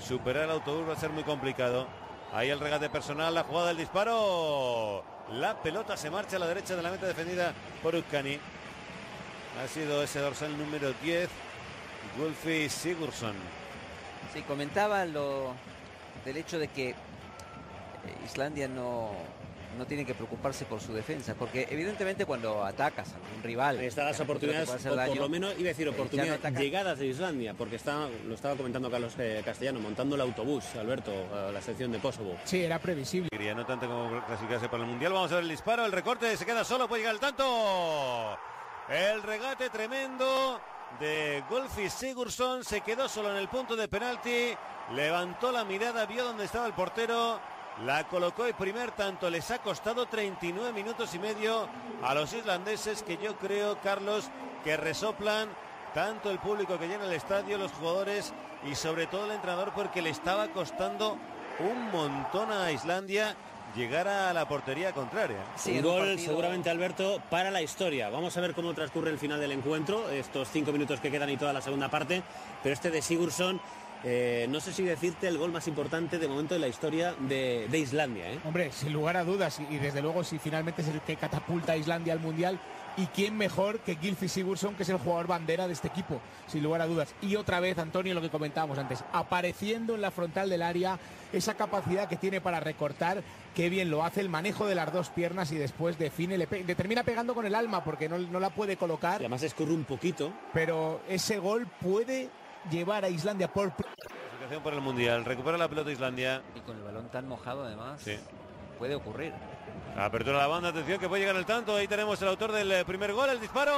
superar el autobús va a ser muy complicado. Ahí el regate personal, la jugada del disparo. La pelota se marcha a la derecha de la meta defendida por Uzcani. Ha sido ese dorsal número 10, Gylfi Sigurdsson. Sí, comentaba lo del hecho de que Islandia no tiene que preocuparse por su defensa, porque evidentemente cuando atacas a un rival están las oportunidades, por lo menos iba a decir oportunidades, llegadas de Islandia, porque lo estaba comentando Carlos Castellano, montando el autobús, Alberto, a la sección de Kosovo. Sí, era previsible. No tanto como clasificarse para el Mundial. Vamos a ver el disparo, el recorte, se queda solo, puede llegar el tanto. El regate tremendo de Gylfi Sigurdsson, se quedó solo en el punto de penalti, levantó la mirada, vio dónde estaba el portero, la colocó y primer tanto. Les ha costado 39 minutos y medio a los islandeses, que yo creo, Carlos, que resoplan tanto el público que llena el estadio, los jugadores y sobre todo el entrenador, porque le estaba costando un montón a Islandia llegar a la portería contraria. Sí, un gol seguramente, Alberto, para la historia. Vamos a ver cómo transcurre el final del encuentro, estos 5 minutos que quedan y toda la segunda parte, pero este de Sigurdsson, no sé si decirte el gol más importante de momento de la historia de Islandia, ¿eh? Hombre, sin lugar a dudas, y desde luego si finalmente es el que catapulta a Islandia al Mundial, y quién mejor que Gylfi Sigurdsson, que es el jugador bandera de este equipo, sin lugar a dudas. Y otra vez, Antonio, lo que comentábamos antes, apareciendo en la frontal del área, esa capacidad que tiene para recortar, qué bien lo hace, el manejo de las dos piernas y después define, le termina pegando con el alma porque no la puede colocar. Y además escurre un poquito. Pero ese gol puede llevar a Islandia por el Mundial. Recupera la pelota Islandia. Y con el balón tan mojado además, sí, puede ocurrir. Apertura la banda, atención que puede llegar el tanto. Ahí tenemos el autor del primer gol, el disparo.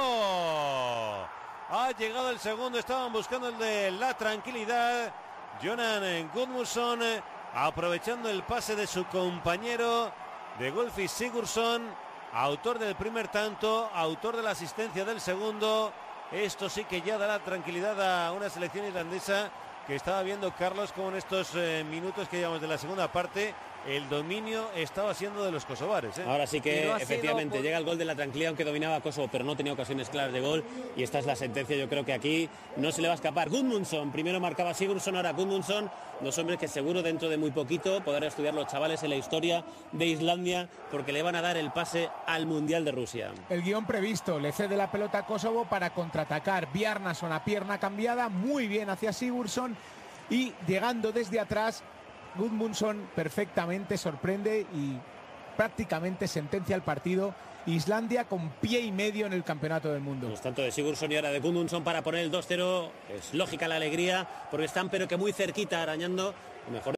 Ha llegado el segundo, estaban buscando el de la tranquilidad. Jonan Gudmundsson, aprovechando el pase de su compañero de Gylfi Sigurdsson, autor del primer tanto, autor de la asistencia del segundo. Esto sí que ya dará tranquilidad a una selección irlandesa que estaba viendo, Carlos, como en estos minutos que llevamos de la segunda parte el dominio estaba siendo de los kosovares, ¿eh? Ahora sí que efectivamente llega el gol de la tranquilidad, aunque dominaba Kosovo, pero no tenía ocasiones claras de gol, y esta es la sentencia. Yo creo que aquí no se le va a escapar. Gudmundsson, primero marcaba Sigurdsson, ahora Gudmundsson, dos hombres que seguro dentro de muy poquito podrán estudiar los chavales en la historia de Islandia, porque le van a dar el pase al Mundial de Rusia. El guión previsto, le cede la pelota a Kosovo para contraatacar. Bjarnason a pierna cambiada, muy bien hacia Sigurdsson, y llegando desde atrás, Gudmundsson perfectamente sorprende y prácticamente sentencia el partido. Islandia con pie y medio en el campeonato del mundo. Pues tanto de Sigurdsson y ahora de Gudmundsson para poner el 2-0. Es lógica la alegría, porque están pero que muy cerquita, arañando. Mejor